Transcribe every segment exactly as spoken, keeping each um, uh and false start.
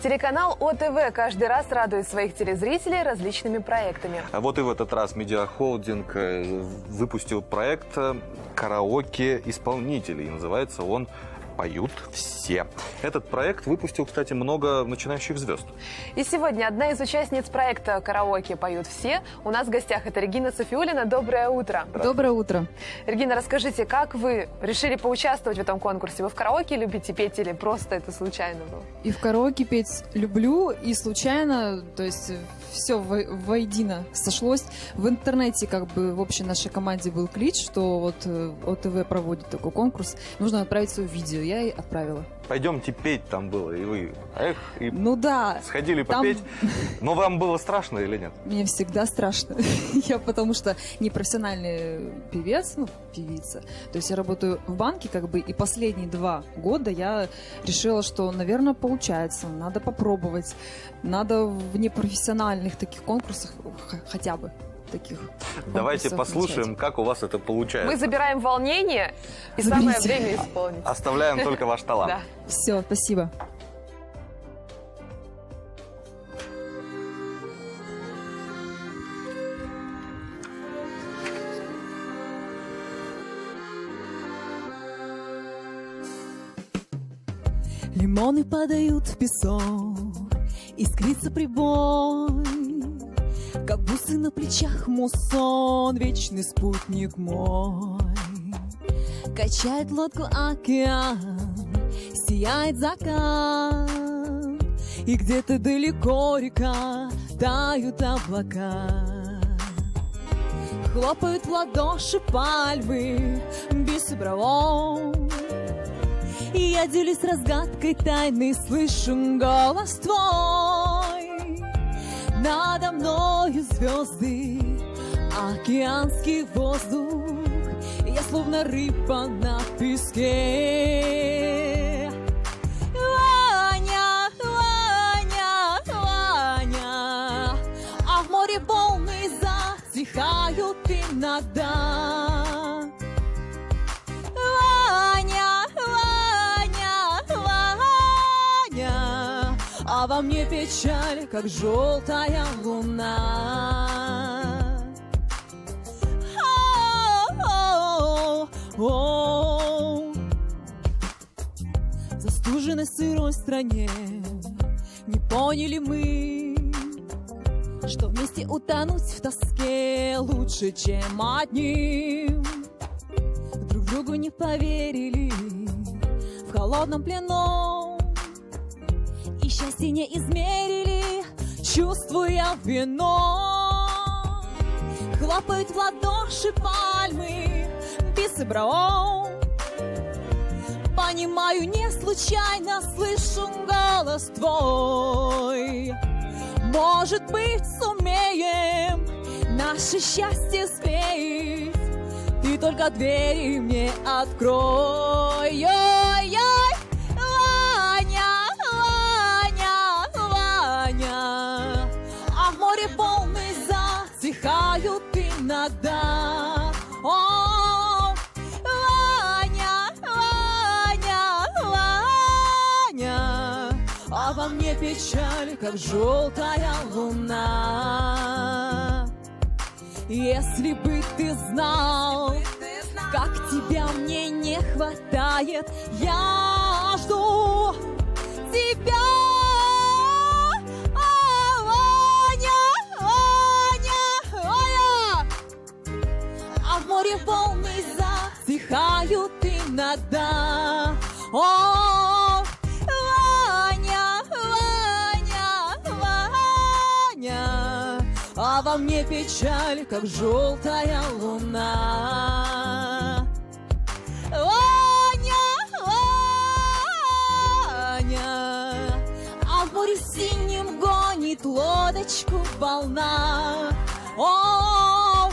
Телеканал О Тэ Вэ каждый раз радует своих телезрителей различными проектами. А вот и в этот раз Медиахолдинг выпустил проект «Караоке-исполнителей». Называется он «Поют все». Этот проект выпустил, кстати, много начинающих звезд. И сегодня одна из участниц проекта «Караоке поют все» у нас в гостях. Это Регина Софиуллина. Доброе утро. Доброе утро. Регина, расскажите, как вы решили поучаствовать в этом конкурсе? Вы в караоке любите петь или просто это случайно было? И в караоке петь люблю, и случайно, то есть все воедино сошлось. В интернете, как бы, в общей нашей команде был клич, что вот О Тэ Вэ проводит такой конкурс, нужно отправить свое видео. Я и отправила. Пойдемте петь там было, и вы, эх, и ну да, сходили попеть. Там... Но вам было страшно или нет? Мне всегда страшно. Я потому что не профессиональный певец, ну, певица. То есть я работаю в банке, как бы, и последние два года я решила, что, наверное, получается, надо попробовать. Надо в непрофессиональных таких конкурсах хотя бы. Таких Давайте послушаем, начать. Как у вас это получается. Мы забираем волнение и Заберите. Самое время исполнить. Оставляем только ваш талант. Да. Все, спасибо. Лимоны падают в песок, искрится прибой, как бусы на плечах муссон, вечный спутник мой. Качает лодку океан, сияет закат, и где-то далеко река, тают облака. Хлопают в ладоши пальмы, бисы бровом, и я делюсь разгадкой тайны, слышу голос твой. Надо мною звезды, океанский воздух, я словно рыба на песке. Ваня, Ваня, Ваня, а в море волны затихают иногда. Ваня, Ваня, Ваня, а во мне печаль, как желтая луна. О-о-о. В застуженной сырой стране не поняли мы, что вместе утонуть в тоске лучше, чем одним. Друг другу не поверили в холодном плену, и счастье не измерили, чувствуя вино. Хлопают в ладоши пальмы, бисы бровом. Понимаю, не случайно слышу голос твой. Может быть, сумеем наше счастье склеить. Ты только двери мне открой. Ой-ой, Ваня, Ваня, Ваня, а в море волны затихают иногда. О, Ваня, Ваня, Ваня, а во мне печаль, как желтая луна. Если бы ты знал, как тебя мне не хватает, я жду тебя. Море волны затихают иногда. О, Ваня, Ваня, Ваня, а во мне печаль, как желтая луна. Ваня, Ваня, а в море синим гонит лодочку волна. О,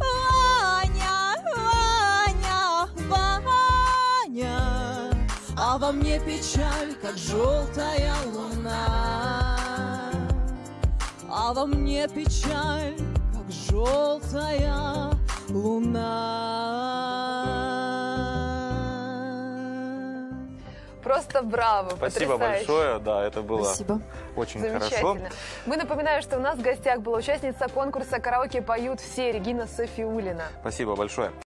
а во мне печаль, как желтая луна. А во мне печаль, как желтая луна. Просто браво, Спасибо потрясающе. большое, да, это было Спасибо. очень Замечательно. хорошо. Мы напоминаем, что у нас в гостях была участница конкурса «Караоке поют все» Регина Софиуллина. Спасибо большое.